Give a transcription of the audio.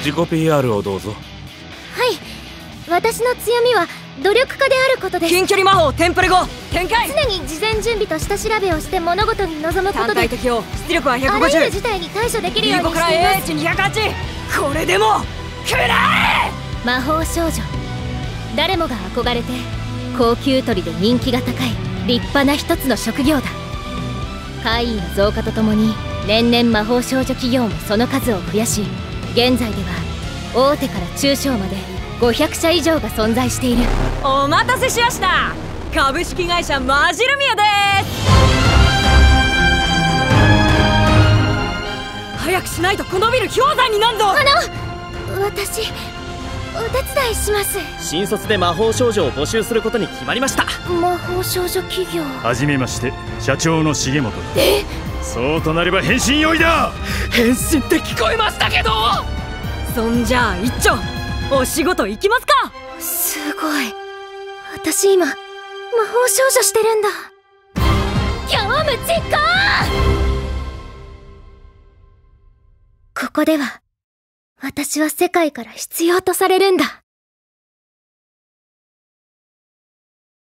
自己 PR をどうぞ。 はい、私の強みは努力家であることです。 近距離魔法テンプレ5展開。 常に事前準備と下調べをして物事に臨むことで単体適用出力はあらゆる 150。 事態に対処できるように 15からしています。 AH208。これでも食らえ。 魔法少女、誰もが憧れて高級取りで人気が高い立派な一つの職業だ。会員の増加とともに年々魔法少女企業もその数を増やし、現在では大手から中小まで500社以上が存在している。 お待たせしました。株式会社マジルミアです。早くしないとこのビル氷山になんぞ。 私お手伝いします。 新卒で魔法少女を募集することに決まりました。 魔法少女企業。 はじめまして、社長の重本だ。そうとなれば変身用意だ。 変身って聞こえましたけど。そんじゃあ一丁お仕事行きますか。 すごい、私今魔法少女してるんだ。業務実行。ここでは私は世界から必要とされるんだ。